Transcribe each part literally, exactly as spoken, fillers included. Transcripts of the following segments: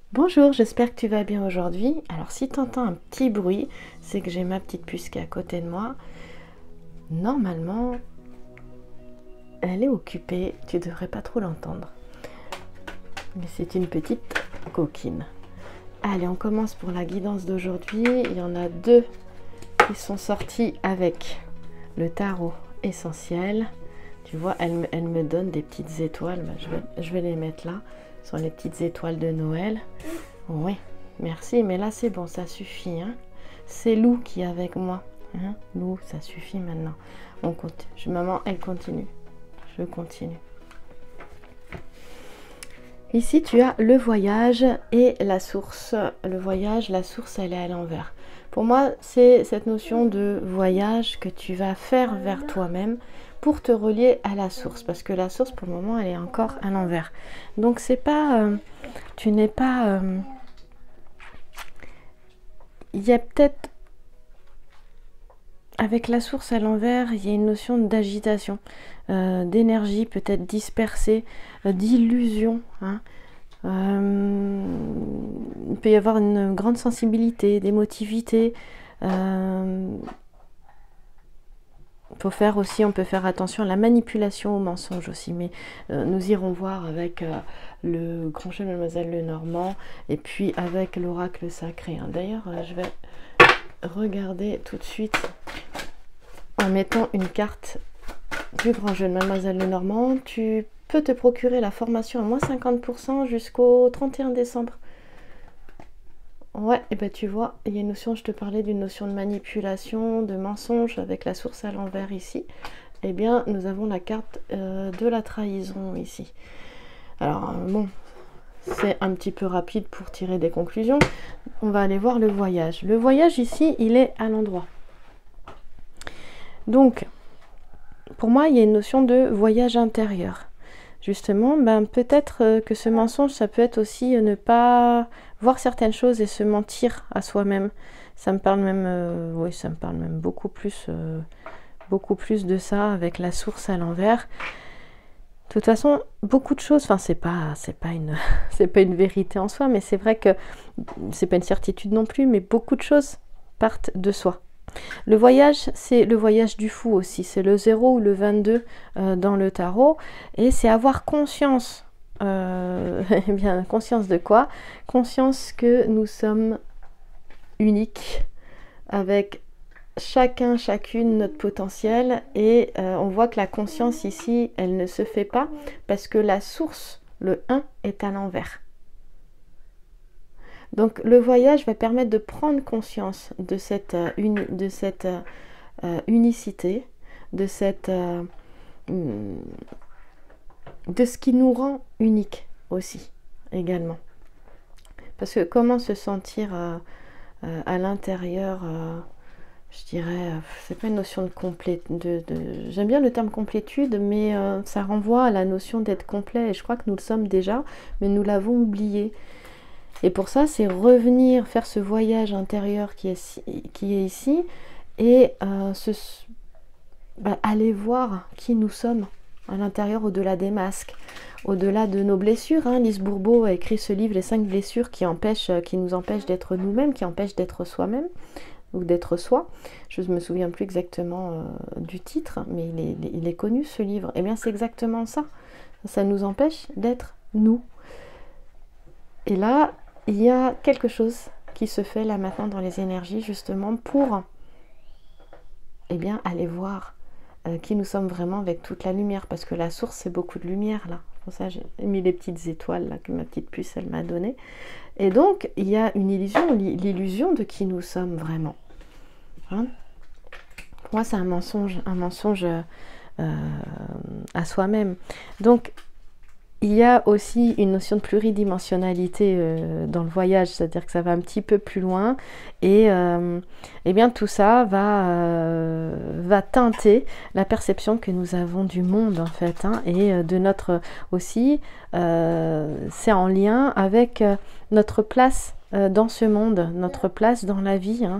Bonjour, j'espère que tu vas bien aujourd'hui. Alors si tu entends un petit bruit, c'est que j'ai ma petite puce qui est à côté de moi. Normalement, elle est occupée, tu devrais pas trop l'entendre. Mais c'est une petite coquine. Allez, on commence pour la guidance d'aujourd'hui. Il y en a deux qui sont sortis avec le tarot essentiel. Tu vois, elle, me- elle me donne des petites étoiles. Ben, je, vais, je vais les mettre là. Ce sont les petites étoiles de Noël. Oui, merci, mais là c'est bon, ça suffit. Hein. C'est Lou qui est avec moi. Hein. Lou, ça suffit maintenant. On compte. Je, maman, elle continue. Je continue. Ici, tu as le voyage et la source. Le voyage, la source, elle est à l'envers. Pour moi, c'est cette notion de voyage que tu vas faire vers toi-même pour te relier à la source. Parce que la source, pour le moment, elle est encore à l'envers. Donc, c'est pas... euh, tu n'es pas... euh, il y a peut-être... Avec la source à l'envers, il y a une notion d'agitation, euh, d'énergie peut-être dispersée, euh, d'illusion. Hein. Euh, il peut y avoir une grande sensibilité, d'émotivité. Euh, faut faire aussi, on peut faire attention à la manipulation, au mensonge aussi. Mais euh, nous irons voir avec euh, le grand jeu de Mademoiselle Lenormand et puis avec l'oracle sacré. Hein. D'ailleurs, euh, je vais regarder tout de suite en mettant une carte du grand jeu de Mademoiselle Lenormand. Tu peux te procurer la formation à moins cinquante pour cent jusqu'au trente et un décembre. Ouais, et ben tu vois, il y a une notion, je te parlais d'une notion de manipulation, de mensonge avec la source à l'envers ici. Eh bien, nous avons la carte euh, de la trahison ici. Alors, euh, bon, c'est un petit peu rapide pour tirer des conclusions. On va aller voir le voyage. Le voyage ici, il est à l'endroit. Donc, pour moi, il y a une notion de voyage intérieur. Justement, ben, peut-être que ce mensonge, ça peut être aussi ne pas voir certaines choses et se mentir à soi-même. Ça me parle même, euh, oui, ça me parle même beaucoup plus, euh, beaucoup plus de ça avec la source à l'envers. De toute façon, beaucoup de choses, enfin, c'est pas, c'est pas une, c'est pas une vérité en soi, mais c'est vrai que c'est pas une certitude non plus, mais beaucoup de choses partent de soi. Le voyage, c'est le voyage du fou aussi, c'est le zéro ou le vingt-deux euh, dans le tarot, et c'est avoir conscience, euh, eh bien, conscience de quoi? Conscience que nous sommes uniques, avec chacun, chacune notre potentiel, et euh, on voit que la conscience ici, elle ne se fait pas, parce que la source, le un, est à l'envers. Donc le voyage va permettre de prendre conscience de cette, euh, uni, de cette euh, unicité, de, cette, euh, de ce qui nous rend unique aussi, également. Parce que comment se sentir euh, euh, à l'intérieur, euh, je dirais, euh, c'est pas une notion de complet, de, de, j'aime bien le terme complétude, mais euh, ça renvoie à la notion d'être complet, et je crois que nous le sommes déjà, mais nous l'avons oublié. Et pour ça, c'est revenir faire ce voyage intérieur qui est, qui est ici et euh, se, bah, aller voir qui nous sommes à l'intérieur, au-delà des masques, au-delà de nos blessures. Hein. Lise Bourbeau a écrit ce livre, Les cinq blessures qui, empêchent, qui nous empêchent d'être nous-mêmes, qui empêchent d'être soi-même ou d'être soi. Je ne me souviens plus exactement euh, du titre, mais il est, il est connu ce livre. Eh bien, c'est exactement ça. Ça nous empêche d'être nous. Et là, il y a quelque chose qui se fait là maintenant dans les énergies justement pour eh bien, aller voir euh, qui nous sommes vraiment avec toute la lumière, parce que la source c'est beaucoup de lumière là. Pour ça j'ai mis les petites étoiles là que ma petite puce elle m'a donné. Et donc il y a une illusion, l'illusion de qui nous sommes vraiment. Hein, pour moi c'est un mensonge, un mensonge euh, à soi-même. Donc il y a aussi une notion de pluridimensionnalité euh, dans le voyage, c'est-à-dire que ça va un petit peu plus loin et, euh, et bien tout ça va, euh, va teinter la perception que nous avons du monde en fait, hein, et de notre aussi, euh, c'est en lien avec notre place euh, dans ce monde, notre place dans la vie, hein.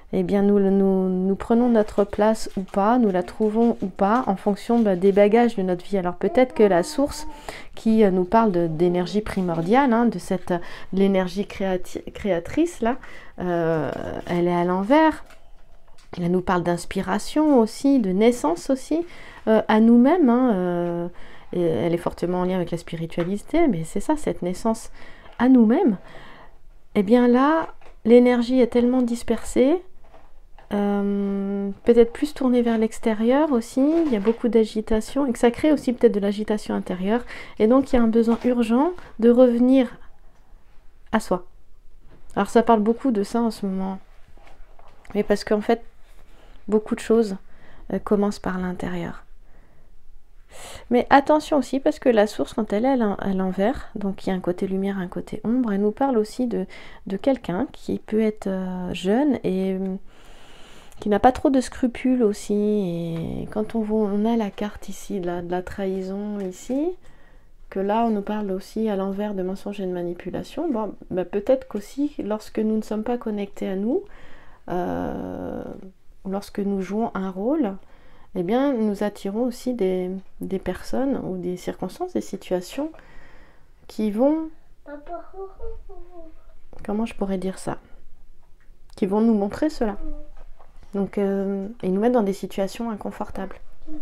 eh bien nous, nous, nous prenons notre place ou pas, nous la trouvons ou pas en fonction bah, des bagages de notre vie. Alors peut-être que la source qui euh, nous parle d'énergie primordiale, hein, de cette l'énergie créati créatrice là, euh, elle est à l'envers. Elle nous parle d'inspiration aussi, de naissance aussi, euh, à nous-mêmes. Hein, euh, elle est fortement en lien avec la spiritualité, mais c'est ça, cette naissance à nous-mêmes. Eh bien là, l'énergie est tellement dispersée, euh, peut-être plus tournée vers l'extérieur aussi, il y a beaucoup d'agitation, et que ça crée aussi peut-être de l'agitation intérieure, et donc il y a un besoin urgent de revenir à soi. Alors ça parle beaucoup de ça en ce moment, mais parce qu'en fait, beaucoup de choses euh, commencent par l'intérieur. Mais attention aussi, parce que la source, quand elle est à l'envers, donc il y a un côté lumière, un côté ombre, elle nous parle aussi de, de quelqu'un qui peut être euh, jeune et euh, qui n'a pas trop de scrupules aussi. Et quand on, voit, on a la carte ici, de la, de la trahison ici, que là on nous parle aussi à l'envers de mensonges et de manipulation, bon, bah, peut-être qu'aussi, lorsque nous ne sommes pas connectés à nous, euh, lorsque nous jouons un rôle, eh bien, nous attirons aussi des, des personnes ou des circonstances, des situations qui vont... Comment je pourrais dire ça? Qui vont nous montrer cela. Donc, euh, et nous mettre dans des situations inconfortables.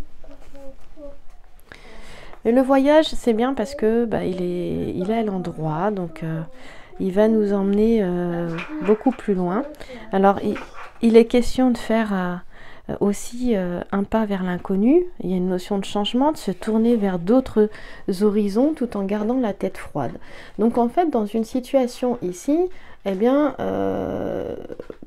Et le voyage, c'est bien parce que bah, il est, il est à l'endroit, donc euh, il va nous emmener euh, beaucoup plus loin. Alors, il, il est question de faire... Euh, aussi euh, un pas vers l'inconnu, il y a une notion de changement, de se tourner vers d'autres horizons tout en gardant la tête froide. Donc en fait, dans une situation ici, eh bien, euh,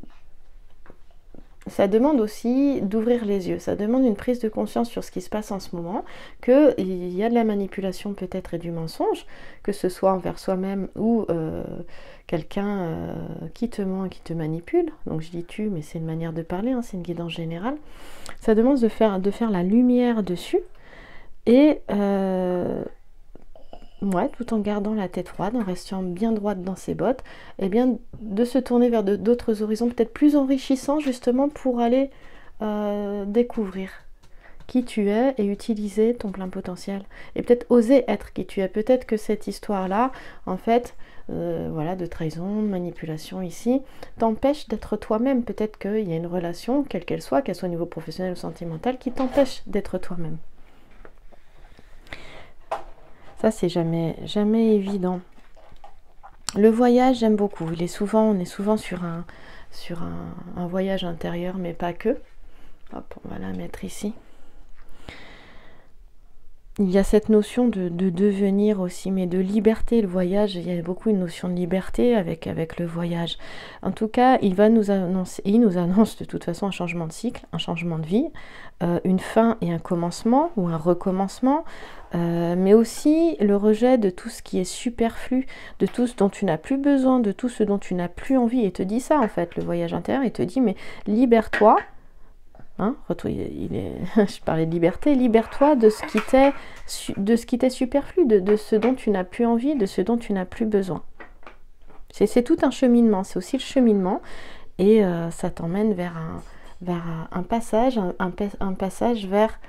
ça demande aussi d'ouvrir les yeux, ça demande une prise de conscience sur ce qui se passe en ce moment, qu'il y a de la manipulation peut-être et du mensonge, que ce soit envers soi-même ou euh, quelqu'un euh, qui te ment et qui te manipule. Donc je dis tu, mais c'est une manière de parler, hein, c'est une guidance générale. Ça demande de faire, de faire la lumière dessus et euh, ouais, tout en gardant la tête froide, en restant bien droite dans ses bottes, et bien de se tourner vers d'autres horizons peut-être plus enrichissants justement pour aller euh, découvrir qui tu es et utiliser ton plein potentiel. Et peut-être oser être qui tu es. Peut-être que cette histoire-là, en fait, euh, voilà, de trahison, de manipulation ici, t'empêche d'être toi-même. Peut-être qu'il y a une relation, quelle qu'elle soit, qu'elle soit au niveau professionnel ou sentimental, qui t'empêche d'être toi-même. Ça, c'est jamais, jamais évident. Le voyage, j'aime beaucoup. Il est souvent, on est souvent sur un, sur un, un voyage intérieur, mais pas que. Hop, on va la mettre ici. Il y a cette notion de, de devenir aussi, mais de liberté. Le voyage, il y a beaucoup une notion de liberté avec, avec le voyage. En tout cas, il va nous annoncer, il nous annonce de toute façon un changement de cycle, un changement de vie, euh, une fin et un commencement ou un recommencement, euh, mais aussi le rejet de tout ce qui est superflu, de tout ce dont tu n'as plus besoin, de tout ce dont tu n'as plus envie. Et te dit ça en fait, le voyage intérieur, il te dit mais libère-toi. Hein, il est, je parlais de liberté, libère-toi de ce qui t'est de ce qui t'est superflu, de, de ce dont tu n'as plus envie, de ce dont tu n'as plus besoin. C'est tout un cheminement, c'est aussi le cheminement, et euh, ça t'emmène vers un, vers un passage, un, un, un passage vers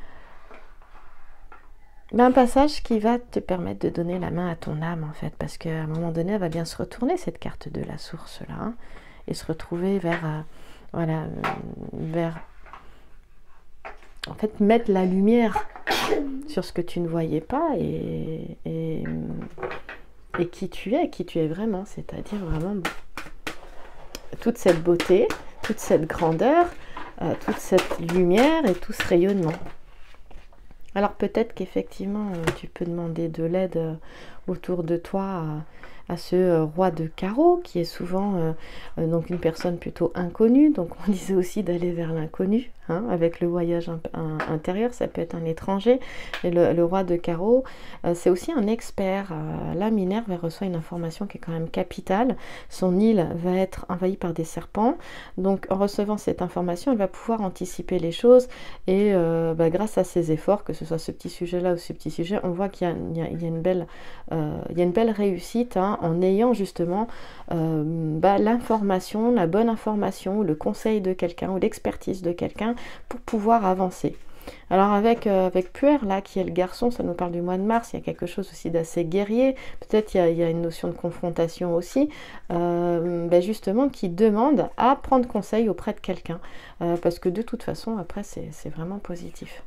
ben, un passage qui va te permettre de donner la main à ton âme en fait, parce qu'à un moment donné, elle va bien se retourner cette carte de la source là, hein, et se retrouver vers, euh, voilà, euh, vers en fait, mettre la lumière sur ce que tu ne voyais pas et, et, et qui tu es, qui tu es vraiment, c'est-à-dire vraiment toute cette beauté, toute cette grandeur, euh, toute cette lumière et tout ce rayonnement. Alors peut-être qu'effectivement, euh, tu peux demander de l'aide euh, autour de toi à, à ce euh, roi de carreau, qui est souvent euh, euh, donc une personne plutôt inconnue, donc on disait aussi d'aller vers l'inconnu, hein, avec le voyage un, un, intérieur, ça peut être un étranger. Et le, le roi de carreau, euh, c'est aussi un expert. Euh, là, Minerve, elle reçoit une information qui est quand même capitale. Son île va être envahie par des serpents. Donc, en recevant cette information, elle va pouvoir anticiper les choses. Et euh, bah, grâce à ses efforts, que ce soit ce petit sujet-là ou ce petit sujet, on voit qu'il y a, il y a, il y a, une, belle, euh, il y a une belle réussite hein, en ayant justement euh, bah, l'information, la bonne information, le conseil de quelqu'un ou l'expertise de quelqu'un pour pouvoir avancer. Alors avec, euh, avec Puer, là, qui est le garçon, ça nous parle du mois de mars, il y a quelque chose aussi d'assez guerrier, peut-être il y a, il y a une notion de confrontation aussi, euh, ben justement qui demande à prendre conseil auprès de quelqu'un, euh, parce que de toute façon, après, c'est vraiment positif.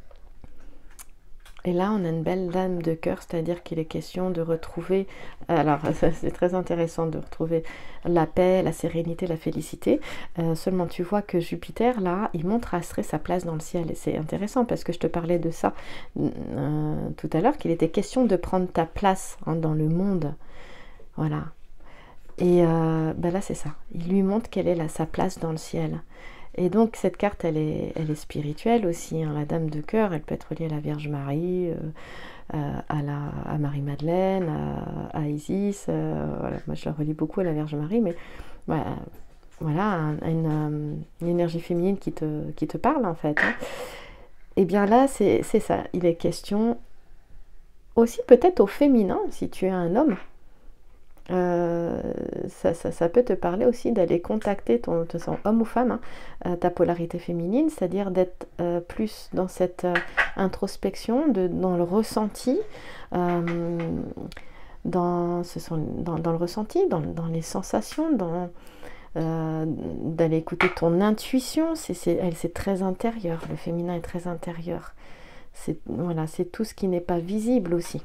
Et là, on a une belle dame de cœur, c'est-à-dire qu'il est question de retrouver, alors c'est très intéressant de retrouver la paix, la sérénité, la félicité. Euh, seulement, tu vois que Jupiter, là, il montre à Astrée sa place dans le ciel. Et c'est intéressant parce que je te parlais de ça euh, tout à l'heure, qu'il était question de prendre ta place hein, dans le monde. Voilà. Et euh, ben là, c'est ça. Il lui montre quelle est la, sa place dans le ciel. Et donc cette carte, elle est, elle est spirituelle aussi. Hein. La Dame de cœur, elle peut être reliée à la Vierge Marie, euh, à, la, à Marie-Madeleine, à, à Isis. Euh, voilà. Moi, je la relie beaucoup à la Vierge Marie, mais voilà, voilà une, une énergie féminine qui te, qui te parle en fait. Hein. Et bien là, c'est ça. Il est question aussi peut-être au féminin, si tu es un homme. Euh, ça, ça, ça peut te parler aussi d'aller contacter ton, ton homme ou femme, hein, ta polarité féminine, c'est-à-dire d'être euh, plus dans cette euh, introspection, de, dans le ressenti, euh, dans, ce sont, dans, dans le ressenti, dans, dans les sensations, dans euh, d'aller écouter ton intuition. C'est, elle, c'est très intérieur, le féminin est très intérieur. C'est voilà, c'est tout ce qui n'est pas visible aussi.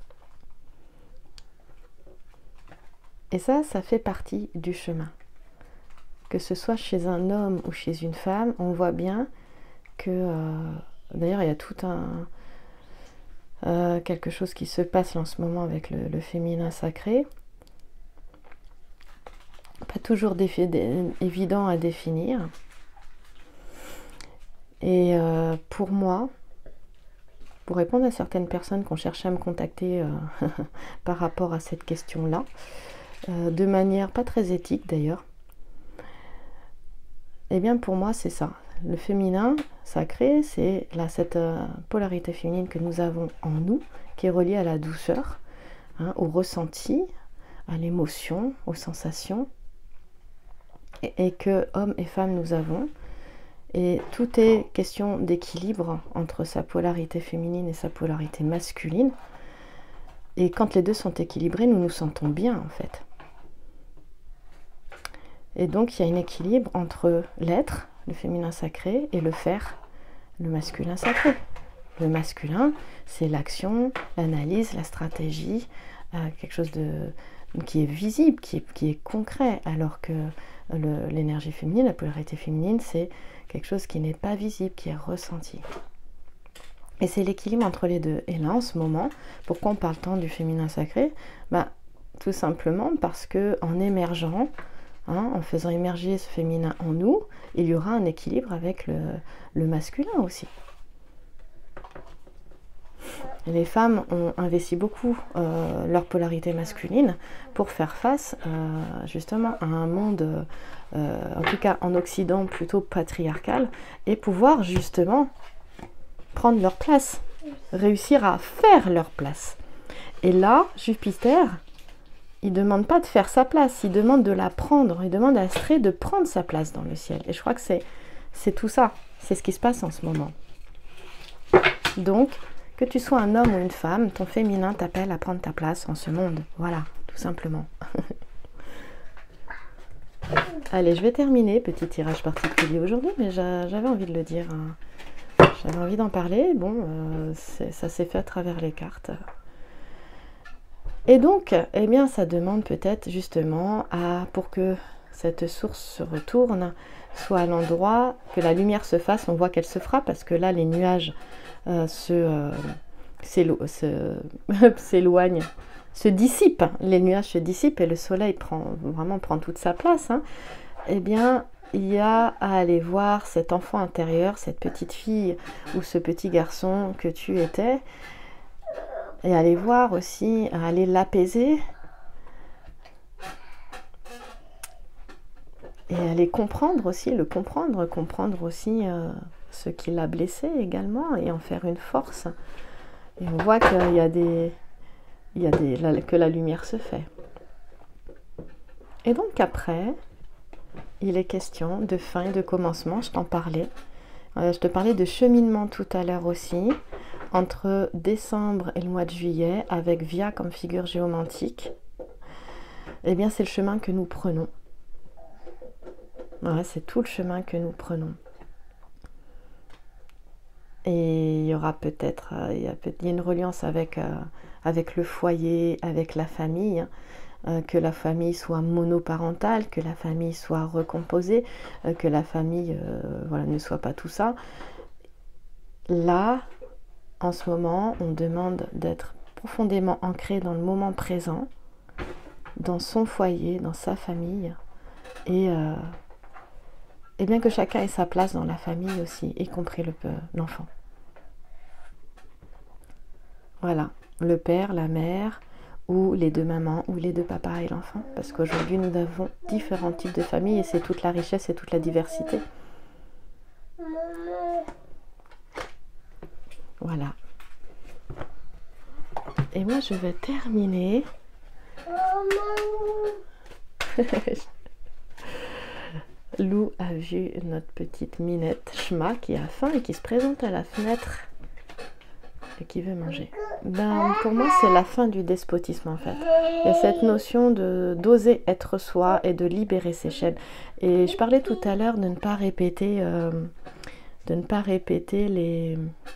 Et ça, ça fait partie du chemin. Que ce soit chez un homme ou chez une femme, on voit bien que... Euh, d'ailleurs, il y a tout un... Euh, quelque chose qui se passe en ce moment avec le, le féminin sacré. Pas toujours évident à définir. Et euh, pour moi, pour répondre à certaines personnes qui ont cherché à me contacter euh, par rapport à cette question-là, Euh, de manière pas très éthique d'ailleurs, et bien pour moi c'est ça, le féminin sacré, c'est là cette euh, polarité féminine que nous avons en nous, qui est reliée à la douceur, hein, au ressenti, à l'émotion, aux sensations, et, et que hommes et femmes nous avons, et tout est question d'équilibre entre sa polarité féminine et sa polarité masculine, et quand les deux sont équilibrés, nous nous sentons bien en fait. Et donc, il y a un équilibre entre l'être, le féminin sacré, et le faire, le masculin sacré. Le masculin, c'est l'action, l'analyse, la stratégie, euh, quelque chose de, qui est visible, qui est, qui est concret, alors que l'énergie féminine, la polarité féminine, c'est quelque chose qui n'est pas visible, qui est ressenti. Et c'est l'équilibre entre les deux. Et là, en ce moment, pourquoi on parle tant du féminin sacré? Bah, tout simplement parce que en émergeant, Hein, en faisant émerger ce féminin en nous, il y aura un équilibre avec le, le masculin aussi. Et les femmes ont investi beaucoup euh, leur polarité masculine pour faire face euh, justement à un monde, euh, en tout cas en Occident, plutôt patriarcal, et pouvoir justement prendre leur place, réussir à faire leur place. Et là, Jupiter... il ne demande pas de faire sa place, il demande de la prendre, il demande à Astrée de prendre sa place dans le ciel. Et je crois que c'est tout ça, c'est ce qui se passe en ce moment. Donc, que tu sois un homme ou une femme, ton féminin t'appelle à prendre ta place en ce monde. Voilà, tout simplement. Allez, je vais terminer, petit tirage particulier aujourd'hui, mais j'avais envie de le dire. Hein. J'avais envie d'en parler, bon, euh, ça s'est fait à travers les cartes. Et donc, eh bien, ça demande peut-être justement à, pour que cette source se retourne, soit à l'endroit, que la lumière se fasse, on voit qu'elle se fera, parce que là, les nuages euh, se, euh, s'éloignent, se dissipent, les nuages se dissipent et le soleil prend, vraiment prend toute sa place. Hein. Eh bien, il y a à aller voir cet enfant intérieur, cette petite fille ou ce petit garçon que tu étais, et aller voir aussi, aller l'apaiser, et aller comprendre aussi, le comprendre, comprendre aussi euh, ce qui l'a blessé également, et en faire une force. Et on voit qu'il y a des, il y a des, que la lumière se fait. Et donc après, il est question de fin et de commencement, je t'en parlais. Euh, je te parlais de cheminement tout à l'heure aussi, entre décembre et le mois de juillet, avec Via comme figure géomantique. Eh bien, c'est le chemin que nous prenons. Ouais, c'est tout le chemin que nous prenons. Et il y aura peut-être, euh, il y a peut il y a une reliance avec, euh, avec le foyer, avec la famille, euh, que la famille soit monoparentale, que la famille soit recomposée, euh, que la famille euh, voilà, ne soit pas tout ça. Là, en ce moment, on demande d'être profondément ancré dans le moment présent, dans son foyer, dans sa famille, et, euh, et bien que chacun ait sa place dans la famille aussi, y compris l'enfant. Voilà, le père, la mère, ou les deux mamans, ou les deux papas et l'enfant, parce qu'aujourd'hui nous avons différents types de familles, et c'est toute la richesse et toute la diversité. Voilà. Et moi je vais terminer. Lou a vu notre petite minette Shma qui a faim et qui se présente à la fenêtre et qui veut manger. Ben, pour moi, c'est la fin du despotisme en fait. Il y a cette notion de d'oser être soi et de libérer ses chaînes. Et je parlais tout à l'heure de ne pas répéter, euh, de ne pas répéter les,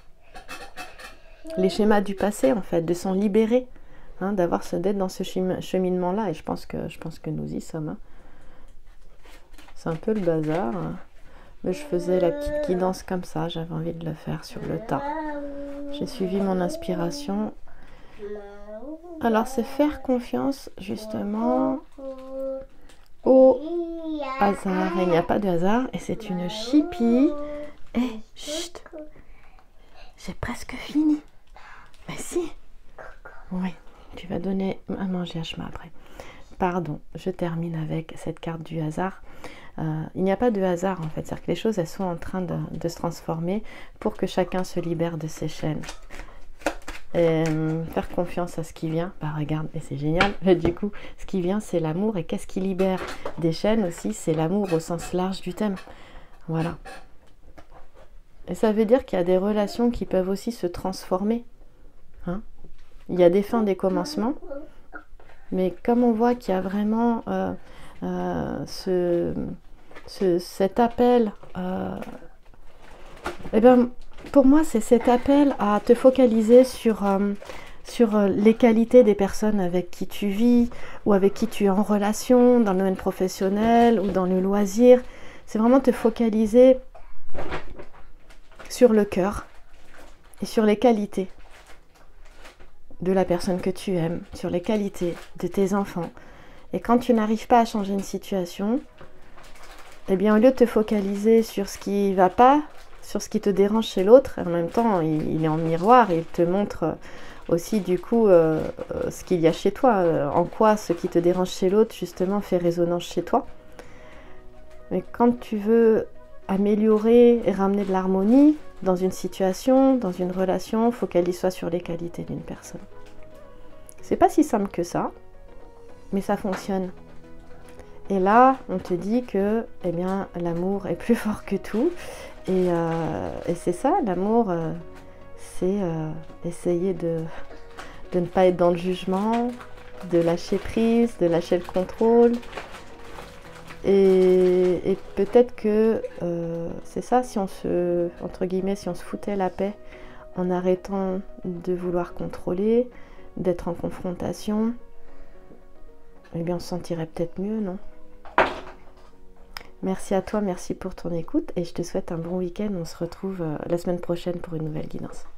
les schémas du passé en fait, de s'en libérer, hein, d'avoir ce d'être dans ce cheminement-là. Et je pense que je pense que nous y sommes. Hein. C'est un peu le bazar, hein. Mais je faisais la petite guidance comme ça, j'avais envie de le faire sur le tas. J'ai suivi mon inspiration. Alors c'est faire confiance justement au hasard. Et il n'y a pas de hasard et c'est une chipie. Eh, chut, j'ai presque fini. Mais si. Oui, tu vas donner à manger à Shma après. Pardon, je termine avec cette carte du hasard. Euh, il n'y a pas de hasard en fait, c'est-à-dire que les choses elles sont en train de, de se transformer pour que chacun se libère de ses chaînes. Et, euh, faire confiance à ce qui vient, bah regarde, et c'est génial, mais du coup ce qui vient c'est l'amour, et qu'est-ce qui libère des chaînes aussi, c'est l'amour au sens large du thème. Voilà. Et ça veut dire qu'il y a des relations qui peuvent aussi se transformer. Hein, il y a des fins, des commencements, mais comme on voit qu'il y a vraiment euh, euh, ce... Ce, cet appel, euh, eh ben, pour moi c'est cet appel à te focaliser sur, euh, sur les qualités des personnes avec qui tu vis ou avec qui tu es en relation, dans le domaine professionnel ou dans le loisir. C'est vraiment te focaliser sur le cœur et sur les qualités de la personne que tu aimes, sur les qualités de tes enfants. Et quand tu n'arrives pas à changer une situation, eh bien, au lieu de te focaliser sur ce qui ne va pas, sur ce qui te dérange chez l'autre, en même temps, il, il est en miroir et il te montre aussi, du coup, euh, ce qu'il y a chez toi, euh, en quoi ce qui te dérange chez l'autre, justement, fait résonance chez toi. Mais quand tu veux améliorer et ramener de l'harmonie dans une situation, dans une relation, focalise-toi sur les qualités d'une personne. C'est pas si simple que ça, mais ça fonctionne. Et là, on te dit que eh bien, l'amour est plus fort que tout. Et, euh, et c'est ça, l'amour, euh, c'est euh, essayer de, de ne pas être dans le jugement, de lâcher prise, de lâcher le contrôle. Et, et peut-être que euh, c'est ça, si on se, entre guillemets, si on se foutait la paix en arrêtant de vouloir contrôler, d'être en confrontation, eh bien on se sentirait peut-être mieux, non ? Merci à toi, merci pour ton écoute et je te souhaite un bon week-end. On se retrouve la semaine prochaine pour une nouvelle guidance.